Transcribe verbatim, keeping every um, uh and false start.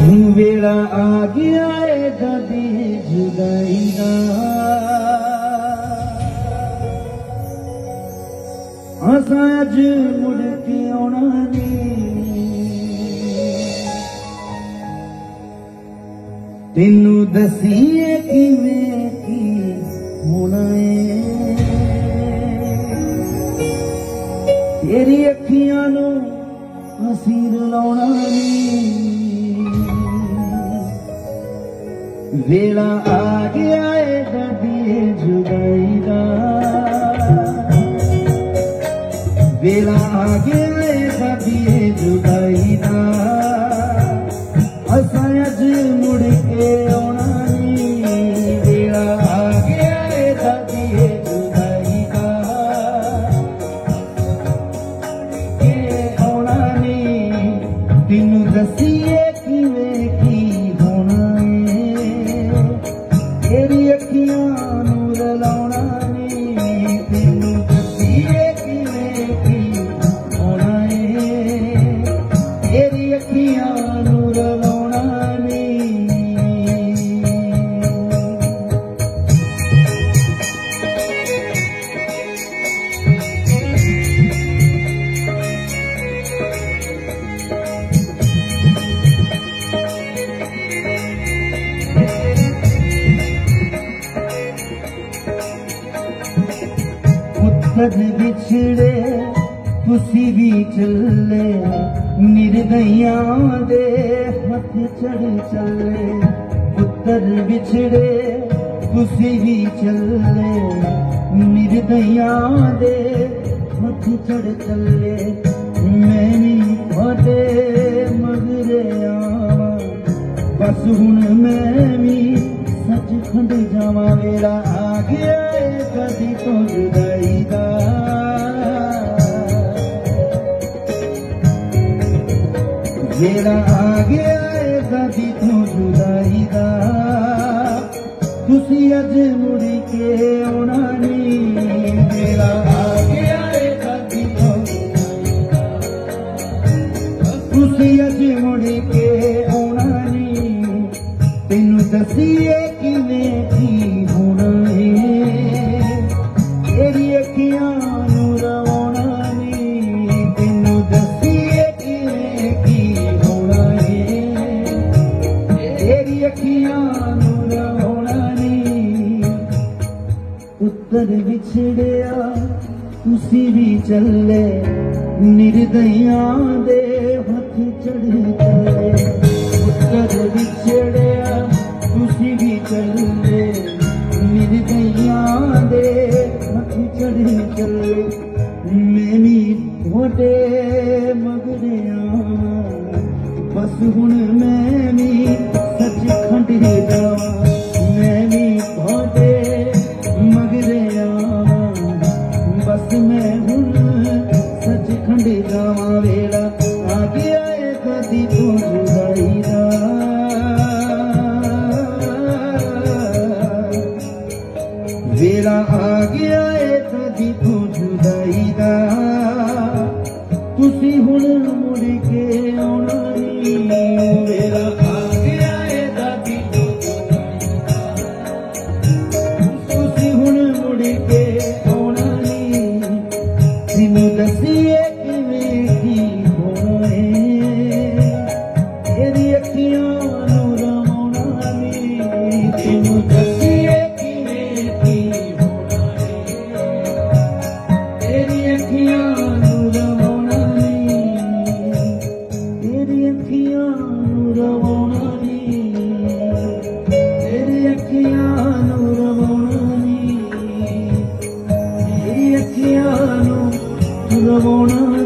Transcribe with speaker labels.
Speaker 1: वेला आ गया है कदी जुदाई दा असा अज मुड़ के आना नहीं तेनू दसीए किवें की होना है तेरी अखियां नू असीं रुलाउणा नहीं वेला आ गया है कदी जुदाई दा वेला आ गया है कदी जुदाई दा असां अज मुड़ के आउणा नहीं वेला आ गया है कदी जुदाई दा के आउणा नहीं तेनू दसीए किवें की होना तेरी अखियां नू रुलाउणा नहीं तेनू दसीए किवें की होना है तेरी अखियां नू रुलाउणा नहीं पुत्तर बिछड़े तुसी भी चले निर्दयां दे हथ चढ़ चले पुत्तर बिछड़े तुसी भी चले निर्दयां दे हथ चढ़ चले मैं नहीं थोड़े मगरे आवा बस हुण मैं भी सचखंड जावा वेला आ गया कदी तो जुदाई दा वेला आ गया कदी तो जुदाई दा तुसी अज मुड़ के आउणा नहीं वेला आ गया कदी तो जुदाई दा तुसी अज मुड़ के आउणा नहीं तेनू दसीए किवें की होना है तेरी अखियां नू रुलाउणा नहीं तेनू दसीए किवें की होना है तेरी अखियां नू रुलाउणा नहीं पुत्तर बिछड़िया तुसी भी चले निर्दयां दे हथ चढ़ चले पुत्तर बिछड़िया तुसी भी चले निर्दयां दे हथ चढ़ चले मैं भी थोड़े मगरे आवा बस हुण मैं भी सचखंड जावा मैं भी थोड़े मगरे आवा बस मैं हुण सचखंड जावा वेला आ गया है कदी तो जुदाई दा वेला आ गया है कदी तो जुदाई दा तुसी हुण मुड़ के आउणा नहीं वेला आ गया है कदी तो जुदाई दा तुसी हुण मुड़ के आउणा नहीं तेनू दसीए किवें की होना है तेरी अखियां नू रुलाउणा नहीं तेनू दसीए रवाना